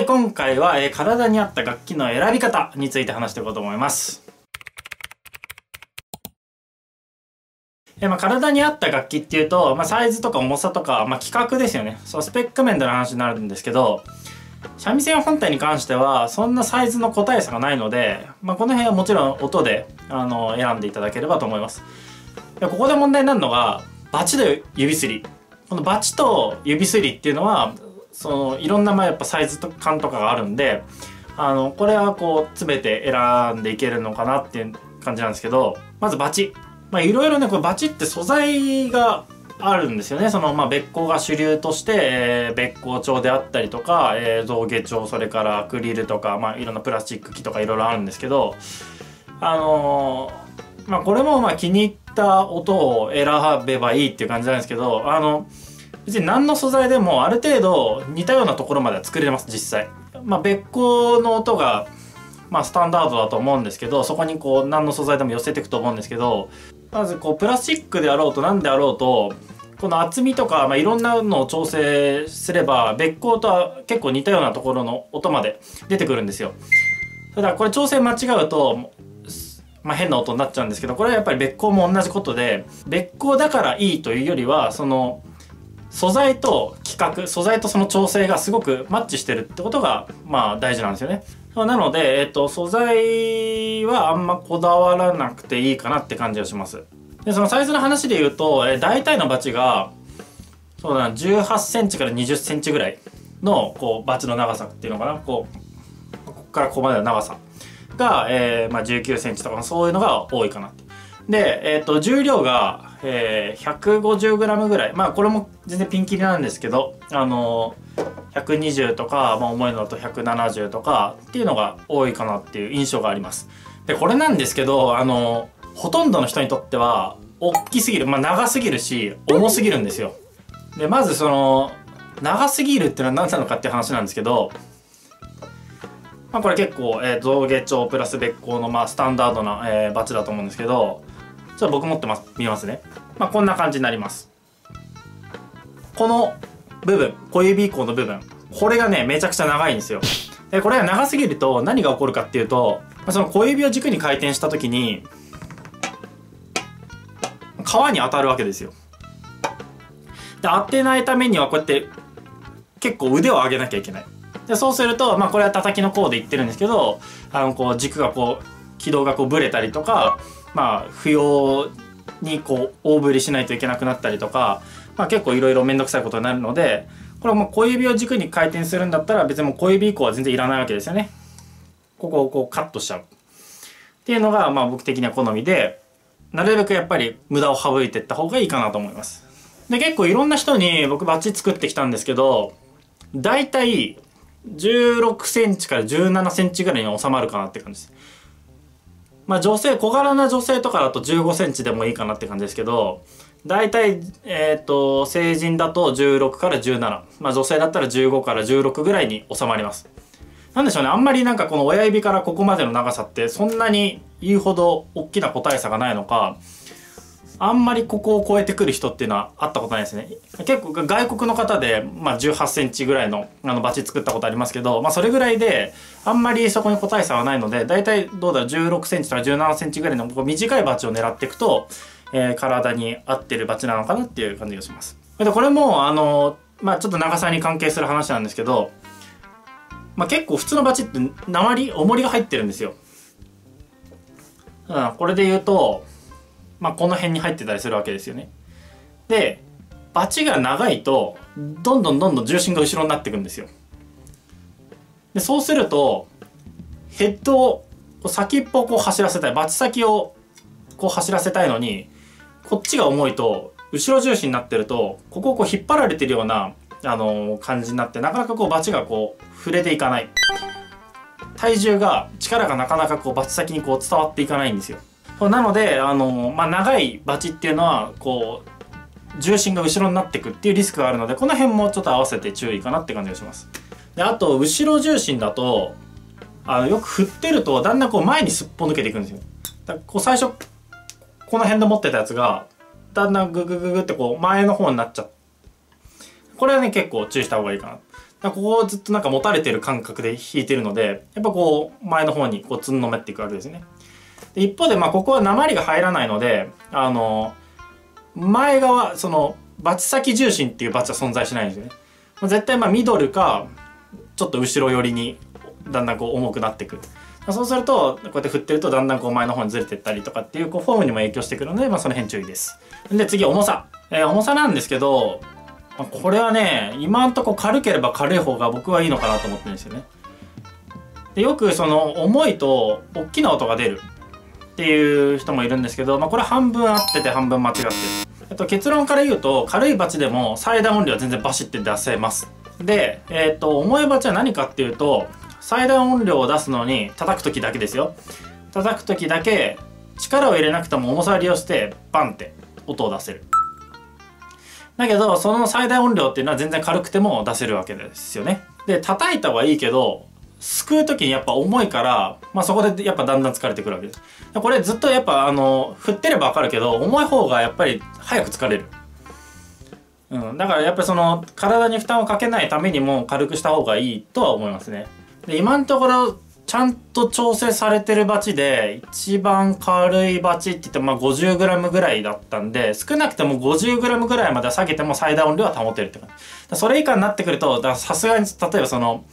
い、今回は、体に合った楽器の選び方について話していこうと思います。体に合った楽器っていうと、サイズとか重さとか、規格ですよね。スペック面での話になるんですけど、三味線本体に関しては、そんなサイズの個体差がないので、この辺はもちろん音で、選んでいただければと思います。ここで問題になるのが、バチと指すり。このバチと指すりっていうのは、いろんなやっぱサイズ感とかがあるんで、これはこう詰めて選んでいけるのかなっていう感じなんですけど、まずバチ。いろいろね、これバチって素材があるんですよね。べっ甲が主流として、べっ甲調であったりとか、象牙調、それからアクリルとか、いろんなプラスチック機とかいろいろあるんですけど、これも気に入った音を選べばいいっていう感じなんですけど、別に何の素材でもある程度似たようなところまでは作れます、実際。べっ甲の音が、スタンダードだと思うんですけど、そこにこう何の素材でも寄せていくと思うんですけど、まずこうプラスチックであろうと何であろうと、この厚みとか、いろんなのを調整すれば、べっ甲とは結構似たようなところの音まで出てくるんですよ。ただこれ調整間違うと、変な音になっちゃうんですけど、これはやっぱりべっ甲も同じことで、べっ甲だからいいというよりは、素材と規格、素材とその調整がすごくマッチしてるってことが、大事なんですよね。なので、素材はあんまこだわらなくていいかなって感じがします。で、そのサイズの話で言うと、大体のバチが、そうだな、18センチから20センチぐらいの、こう、バチの長さっていうのかな、ここからここまでの長さが、19センチとか、そういうのが多いかなって。で、重量が、150g ぐらい。これも全然ピンキリなんですけど、120とか、重いのだと170とかっていうのが多いかなっていう印象があります。で、これなんですけど、ほとんどの人にとっては、大きすぎる。長すぎるし、重すぎるんですよ。で、まず長すぎるっていうのは何なのかっていう話なんですけど、これ結構、象牙調プラスべっ甲の、スタンダードな、バチだと思うんですけど、ちょっと僕持ってます。見ますね。こんな感じになります。この部分、小指以降の部分、これがね、めちゃくちゃ長いんですよ。で、これが長すぎると何が起こるかっていうと、その小指を軸に回転した時に、皮に当たるわけですよ。で、当てないためにはこうやって結構腕を上げなきゃいけない。で、そうすると、これは叩きの甲で言ってるんですけど、こう軸がこう、軌道がこうブレたりとか、不要にこう大振りしないといけなくなったりとか、結構いろいろ面倒くさいことになるので、これはもう小指を軸に回転するんだったら別にもう小指以降は全然いらないわけですよね。ここをこうカットしちゃうっていうのが僕的には好みで、なるべくやっぱり無駄を省いていった方がいいかなと思います。で、結構いろんな人に僕バッチ作ってきたんですけど、だいたい16センチから17センチぐらいに収まるかなって感じです。女性、小柄な女性とかだと15センチでもいいかなって感じですけど、大体、成人だと16から17。女性だったら15から16ぐらいに収まります。なんでしょうね、あんまりなんかこの親指からここまでの長さってそんなに言うほど大きな個体差がないのか、あんまりここを超えてくる人っていうのはあったことないですね。結構外国の方で、18センチぐらいのバチ作ったことありますけど、それぐらいで、あんまりそこに個体差はないので、だいたいどうだろう、16センチとか17センチぐらいのこう短いバチを狙っていくと、体に合ってるバチなのかなっていう感じがします。で、これも、ちょっと長さに関係する話なんですけど、結構普通のバチって鉛、重りが入ってるんですよ。これで言うと、この辺に入ってたりするわけですよね。で、バチが長いと、どんどん重心が後ろになっていくんですよ。で、そうすると、ヘッドを先っぽをこう走らせたい。バチ先をこう走らせたいのに、こっちが重いと、後ろ重心になってると、ここをこう引っ張られてるような、感じになって、なかなかこうバチがこう触れていかない。体重が、力がなかなかこうバチ先にこう伝わっていかないんですよ。なので、長いバチっていうのは、こう、重心が後ろになっていくっていうリスクがあるので、この辺もちょっと合わせて注意かなって感じがします。で、あと、後ろ重心だと、よく振ってると、だんだんこう前にすっぽ抜けていくんですよ。だからこう最初、この辺で持ってたやつが、だんだんググググってこう前の方になっちゃう。これはね、結構注意した方がいいかな。 ここをずっとなんか持たれてる感覚で引いてるので、やっぱこう前の方にこうつんのめっていくわけですね。で一方でここは鉛が入らないので、前側そのバチ先重心っていうバチは存在しないんですよね。絶対ミドルかちょっと後ろ寄りにだんだんこう重くなってくる。そうするとこうやって振ってるとだんだんこう前の方にずれてったりとかっていうフォームにも影響してくるので、その辺注意です。で次重さ、重さなんですけど、これはね今んとこ軽ければ軽い方が僕はいいのかなと思ってるんですよね。でよくその重いと大きな音が出るっていう人もいるんですけど、これは半分合ってて半分間違ってる。結論から言うと軽いバチでも最大音量は全然バシッて出せます。で、重いバチは何かっていうと、最大音量を出すのに叩く時だけですよ。叩く時だけ力を入れなくても重さを利用してバンって音を出せる。だけどその最大音量っていうのは全然軽くても出せるわけですよね。で叩いた方がいいけど、すくう時にやっぱ重いから、そこでやっぱだんだん疲れてくるわけです。これずっとやっぱ振ってればわかるけど、重い方がやっぱり早く疲れる。だからやっぱりその体に負担をかけないためにも軽くした方がいいとは思いますね。で今のところちゃんと調整されてるバチで一番軽いバチって言っても50g ぐらいだったんで、少なくても 50g ぐらいまでは下げても最大音量は保てるって感じ。それ以下になってくるとさすがに例えばその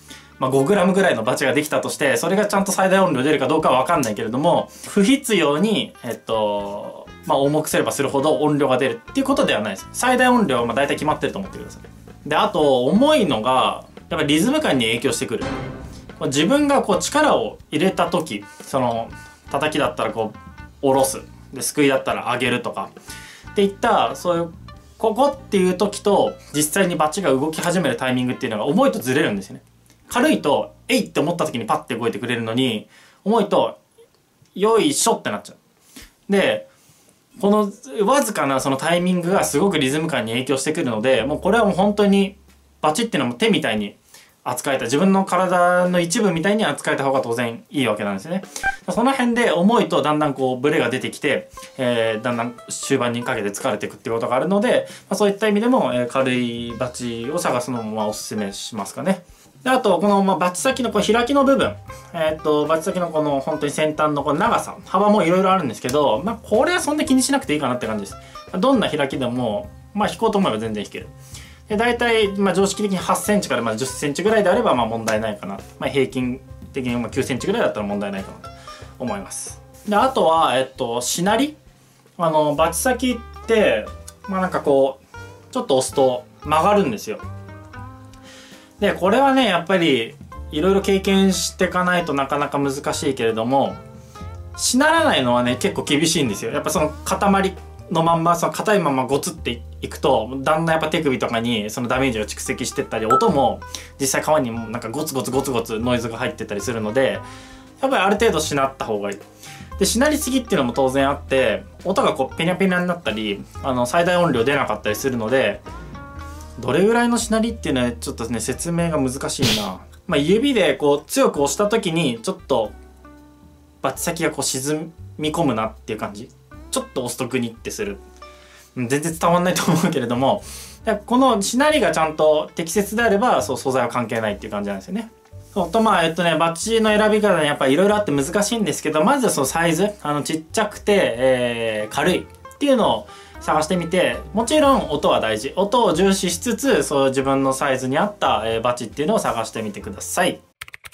5g ぐらいのバチができたとして、それがちゃんと最大音量出るかどうかは分かんないけれども、不必要に重くすればするほど音量が出るっていうことではないです。最大音量は大体決まってると思ってください。であと重いのがやっぱリズム感に影響してくる。自分がこう力を入れた時、その叩きだったらこう下ろす、ですくいだったら上げるとかっていったそういうここっていう時と実際にバチが動き始めるタイミングっていうのが重いとずれるんですよね。軽いとえいって思った時にパッて動いてくれるのに、重いとよいしょってなっちゃう。でこのわずかなそのタイミングがすごくリズム感に影響してくるので、もうこれはもう本当にバチっていうのも手みたいに扱えた、自分の体の一部みたいに扱えた方が当然いいわけなんですよね。その辺で重いとだんだんこうブレが出てきて、だんだん終盤にかけて疲れていくっていうことがあるので、そういった意味でも、軽いバチを探すのもおすすめしますかね。であとこの、バチ先のこう開きの部分、バチ先のこの本当に先端のこの長さ幅もいろいろあるんですけど、これはそんな気にしなくていいかなって感じです。どんな開きでも引こうと思えば全然引ける。で大体、常識的に8センチから10センチぐらいであれば問題ないかな。平均的に9センチぐらいだったら問題ないかなと思います。であとは、しなり。バチ先って、なんかこう、ちょっと押すと曲がるんですよ。で、これはね、やっぱり、いろいろ経験していかないとなかなか難しいけれども、しならないのはね、結構厳しいんですよ。やっぱその塊のまんま、その硬いままゴツっていくと、だんだんやっぱ手首とかにそのダメージが蓄積してったり、音も実際皮にもなんかゴツゴツゴツゴツノイズが入ってったりするので、やっぱりある程度しなった方がいい。で、しなりすぎっていうのも当然あって、音がこうペニャペニャになったり、最大音量出なかったりするので、どれぐらいのしなりっていうのはちょっとね、説明が難しいな。指でこう強く押した時にちょっとバチ先がこう沈み込むなっていう感じ。ちょっと押すとグニってする。全然伝わんないと思うけれども、このしなりがちゃんと適切であれば、そう素材は関係ないっていう感じなんですよね。そうとバッチの選び方にやっぱりいろいろあって難しいんですけど、まずはそのサイズ、ちっちゃくて、軽いっていうのを探してみて、もちろん音は大事。音を重視しつつ、そう自分のサイズに合った、バチっていうのを探してみてください。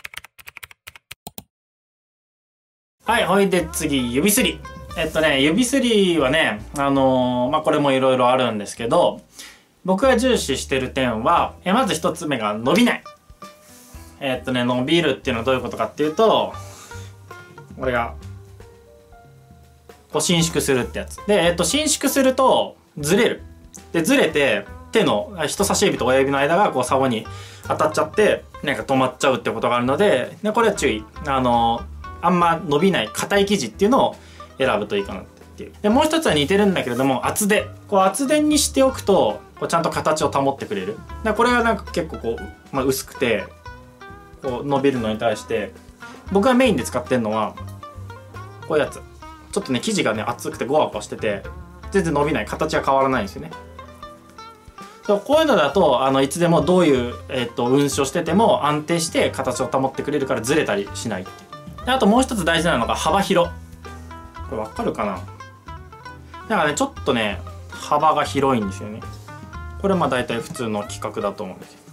はい、ほいで次、指すり。指すりはね、これもいろいろあるんですけど、僕が重視してる点は、まず一つ目が伸びない。伸びるっていうのはどういうことかっていうと、これが、こう伸縮するってやつ。で、伸縮すると、ずれる。で、ずれて、手の人差し指と親指の間がこう竿に当たっちゃって、なんか止まっちゃうってことがあるので、これは注意。あんま伸びない硬い生地っていうのを選ぶといいかなっていう。で、もう一つは似てるんだけれども、厚手。こう厚手にしておくと、こうちゃんと形を保ってくれる。これがなんか結構こう、薄くて、こう伸びるのに対して、僕がメインで使ってるのは、こういうやつ。ちょっとね、生地がね、厚くてゴワゴワしてて、全然伸びない。形が変わらないんですよね。 そうこういうのだといつでもどういう、運指をしてても安定して形を保ってくれるからずれたりしないっていう。であともう一つ大事なのが幅広。これ分かるかな。だからねちょっとね幅が広いんですよね。これまあ大体普通の規格だと思うんですよ。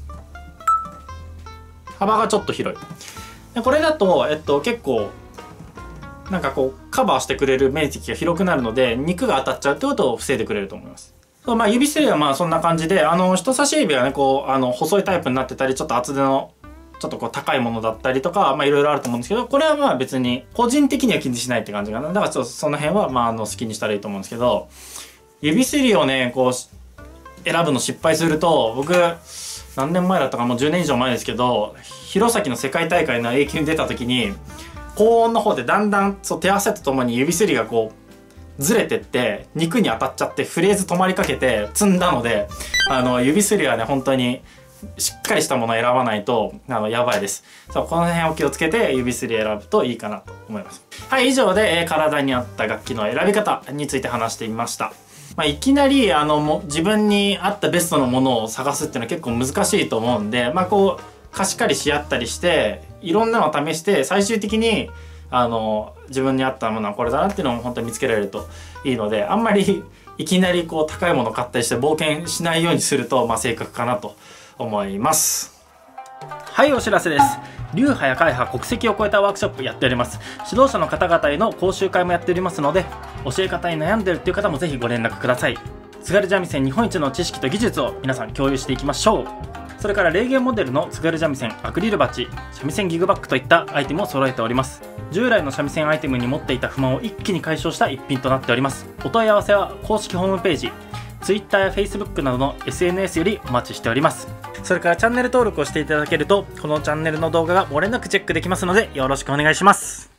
幅がちょっと広い。でこれだと結構なんかこうカバーしてくれる面積が広くなるので肉が当たっちゃうってことを防いでくれると思います。まあ指すりはまあそんな感じで人差し指はねこう細いタイプになってたりちょっと厚手のちょっとこう高いものだったりとかまあいろいろあると思うんですけど、これはまあ別に個人的には気にしないって感じかな。だからちょっとその辺はまあ好きにしたらいいと思うんですけど、指すりをねこう選ぶの失敗すると、僕何年前だったかもう10年以上前ですけど、弘前の世界大会の A 級に出た時に高温の方でだんだん手汗とともに指すりがこうずれてって肉に当たっちゃってフレーズ止まりかけて積んだので、指すりはね本当にしっかりしたものを選ばないとやばいです。この辺を気をつけて指すり選ぶといいかなと思います。はい、以上で、体に合った楽器の選び方について話してみました。いきなり自分に合ったベストのものを探すっていうのは結構難しいと思うんで、こう貸し借りし合ったりしていろんなのを試して最終的に自分に合ったものはこれだなっていうのを本当に見つけられるといいので、あんまりいきなりこう高いものを買ったりして冒険しないようにすると正確かなと思います。はい、お知らせです。流派や会派、国籍を超えたワークショップやっております。指導者の方々への講習会もやっておりますので、教え方に悩んでるっていう方もぜひご連絡ください。津軽三味線日本一の知識と技術を皆さん共有していきましょう。それから霊言モデルの津軽三味線アクリルバッジ、三味線ギグバッグといったアイテムを揃えております。従来の三味線アイテムに持っていた不満を一気に解消した一品となっております。お問い合わせは公式ホームページ、Twitter や Facebook などの SNS よりお待ちしております。それからチャンネル登録をしていただけるとこのチャンネルの動画が漏れなくチェックできますのでよろしくお願いします。